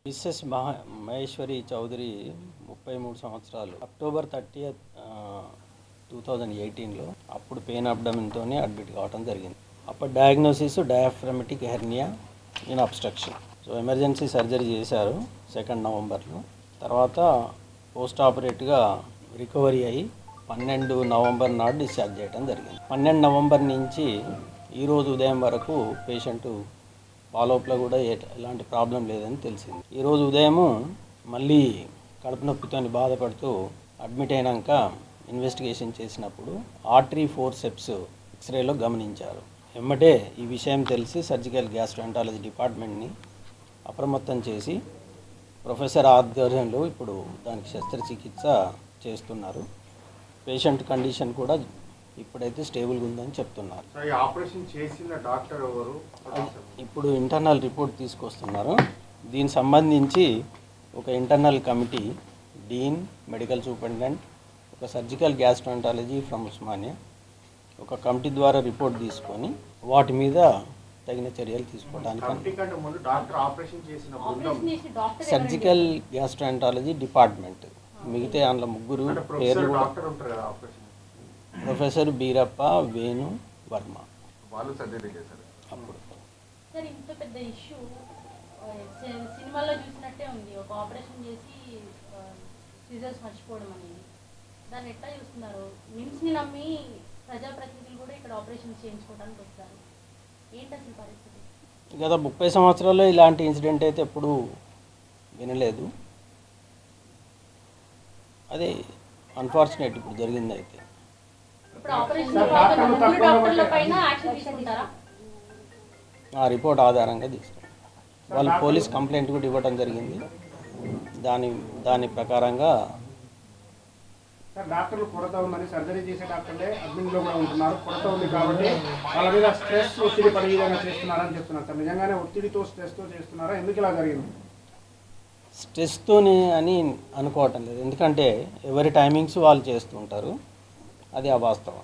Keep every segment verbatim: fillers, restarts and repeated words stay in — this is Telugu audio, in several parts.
మిస్సెస్ మహా మహేశ్వరి చౌదరి ముప్పై మూడు సంవత్సరాలు అక్టోబర్ థర్టీయత్ టూ థౌజండ్ ఎయిటీన్లో అప్పుడు పెయిన్ అబ్డమిన్తో అడ్మిట్ కావడం జరిగింది. అప్పుడు diagnosis diaphragmatic hernia in obstruction. So emergency surgery చేశారు సెకండ్ నవంబర్లో. తర్వాత పోస్ట్ ఆపరేటివ్గా రికవరీ అయ్యి పన్నెండు నవంబర్ నాడు డిశ్చార్జ్ చేయడం జరిగింది. పన్నెండు నవంబర్ నుంచి ఈరోజు ఉదయం వరకు పేషెంటు ఫాలోఅప్లో కూడా ఎలాంటి ప్రాబ్లం లేదని తెలిసింది. ఈరోజు ఉదయం మళ్ళీ కడుపు నొప్పితో బాధపడుతూ అడ్మిట్ అయినాక ఇన్వెస్టిగేషన్ చేసినప్పుడు ఆర్టరీ ఫోర్సెప్స్ ఎక్స్రేలో గమనించారు. వెంబటే ఈ విషయం తెలిసి సర్జికల్ గ్యాస్ట్రోఎంటాలజీ డిపార్ట్మెంట్ని అప్రమత్తం చేసి ప్రొఫెసర్ ఆధ్వర్యంలో ఇప్పుడు దానికి శస్త్రచికిత్స చేస్తున్నారు. పేషెంట్ కండిషన్ కూడా ఇప్పుడైతే స్టేబుల్గా ఉందని చెప్తున్నారు. ఆపరేషన్ చేసిన డాక్టర్ ఎవరు? ఇప్పుడు ఇంటర్నల్ రిపోర్ట్ తీసుకొస్తున్నారు. దీనికి సంబంధించి ఒక internal committee, dean, medical superintendent, ఒక సర్జికల్ గ్యాస్ట్రోఎంటాలజీ ఫ్రమ్ ఉస్మానియా, ఒక కమిటీ ద్వారా రిపోర్ట్ తీసుకొని వాటి మీద తగిన చర్యలు తీసుకోవడానికి సర్జికల్ గ్యాస్ట్రోఎంటాలజీ డిపార్ట్మెంట్ మిగతా అందులో ముగ్గురు పేర్లు కూడా ప్రొఫెసర్ బీరప్ప, వేణు, వర్మ. వాళ్ళు సర్జరీ చేశారు. అప్పుడు సార్ ఇంత పెద్ద ఇష్యూ సినిమాలో చూసినట్టే ఉంది. ఒక ఆపరేషన్ చేసి సిజర్స్ మర్చిపోవడం అనేది, దాన్ని ఎట్లా చూస్తున్నారు? నిమ్స్ని నమ్మి ప్రజాప్రతినిధులు కూడా ఇక్కడ ఆపరేషన్ చేయించుకోవడానికి వస్తారు. ఏంటి అసలు పరిస్థితి? గత ముప్పై సంవత్సరాల్లో ఇలాంటి ఇన్సిడెంట్ అయితే ఎప్పుడూ వినలేదు. అదే అన్ఫార్చునేట్ ఇప్పుడు జరిగింది. అయితే ఆ రిపోర్ట్ ఆధారంగా తీసుకున్నాం. వాళ్ళు పోలీస్ కంప్లైంట్ కూడా ఇవ్వడం జరిగింది. దాని దాని ప్రకారంగా డాక్టర్లు కొరత ఉందని, సర్జరీ చేసే డాక్టర్లే అడ్మిన్లో కూడా ఉంటున్నారు. కొరత ఉంది కాబట్టి వాళ్ళ మీద స్ట్రెస్, ఒత్తిడి పడే విధంగా చేస్తున్నారని చెప్తున్నారు. సార్ నిజంగానే ఒత్తిడితో స్ట్రెస్తో చేస్తున్నారా? ఎందుకు ఇలా జరిగింది? స్ట్రెస్తోని అని అనుకోవటం లేదు. ఎందుకంటే ఎవరి టైమింగ్స్ వాళ్ళు చేస్తుంటారు. అది అవాస్తవం.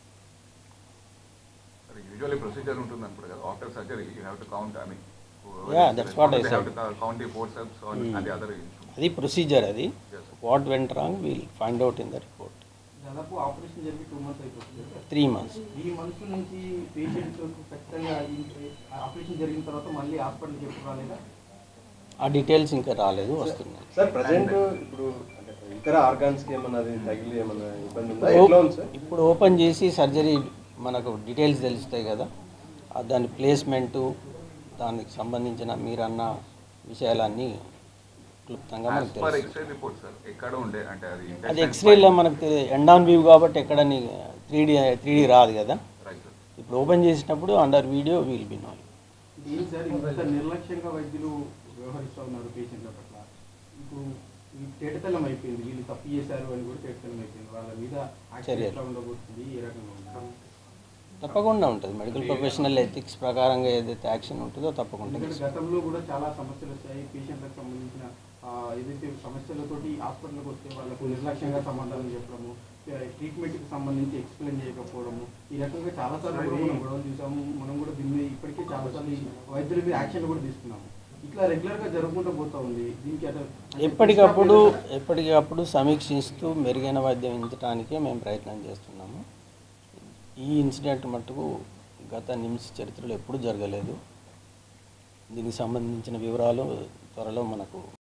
యూజువల్లీ ప్రొసీజర్ ఉంటుంది అనుకుంటా కదా, after surgery you have to count. I mean ya that's what I said. Count the forceps on the other. అది ప్రొసీజర్. అది what went wrong will find out in the report. దాదాపు ఆపరేషన్ జరిగి టూ మంత్స్ అయిపోతుంది. త్రీ మంత్స్ త్రీ మంత్స్ నుంచి పేషెంట్స్ ఖచ్చితంగా ఆపరేషన్ జరిగిన తర్వాత మళ్ళీ హాస్పిటల్కి ఎప్పుడు రాలేదా? ఆ డీటెయిల్స్ ఇంకా రాలేదు, వస్తున్నాయి. సార్ ప్రజెంట్ ఇప్పుడు ఇతర ఆర్గాన్స్కి ఏమన్నా తగిలి ఏమన్నా ఇబ్బంది ఉందా? ఎట్లా ఉంది సార్? ఇప్పుడు ఓపెన్ చేసి సర్జరీ మనకు డీటెయిల్స్ తెలుస్తాయి కదా, దాని ప్లేస్మెంటు, దానికి సంబంధించిన మీరన్న విషయాలన్నీ క్లుప్తంగా మనకు తెలుసు. అది ఎక్స్రేలో మనకు ఎండ్ ఆన్ వ్యూ కాబట్టి ఎక్కడ త్రీ డీ త్రీ డీ రాదు కదా. ఇప్పుడు ఓపెన్ చేసినప్పుడు under video will be no. నిర్లక్ష్యంగా వైద్యులు వ్యవహరిస్తూ ఉన్నారు పేషెంట్ల పట్ల. ఇప్పుడు తేటతెల్లం అయిపోయింది, వీళ్ళు తప్పు చేశారు అని కూడా తేటతెల్లం అయిపోయింది. వాళ్ళ మీద చర్యలు ఉండబోతుంది. ఏ రకంగా ఉంటుంది? తప్పకుండా ఉంటుంది. మెడికల్ ప్రొఫెషనల్ ఎథిక్స్ ప్రకారంగా ఏదైతే యాక్షన్ ఉంటుందో తప్పకుండా. గతంలో కూడా చాలా సమస్యలు వచ్చాయి. పేషెంట్లకు సంబంధించిన ఏదైతే సమస్యలతోటి హాస్పిటల్కి వస్తే వాళ్ళకు నిర్లక్ష్యంగా సమాధానం చెప్పడము, ట్రీట్మెంట్కి సంబంధించి ఎక్స్ప్లెయిన్ చేయకపోవడము, ఈ రకంగా చాలాసార్లు కూడా మనం గొడవలు చూసాము. మనం కూడా దీన్ని ఇప్పటికే చాలాసార్లు వైద్యుల మీద యాక్షన్ కూడా తీసుకున్నాము. ఇట్లా రెగ్యులర్గా జరుగుకుంటూ పోతూ ఉంది. దీనికి ఎప్పటికప్పుడు ఎప్పటికప్పుడు సమీక్షిస్తూ మెరుగైన వైద్యం ఇచ్చడానికే మేము ప్రయత్నం చేస్తున్నాము. ఈ ఇన్సిడెంట్ మట్టుకు గత నిమ్స్ చరిత్రలో ఎప్పుడూ జరగలేదు. దీనికి సంబంధించిన వివరాలు త్వరలో మనకు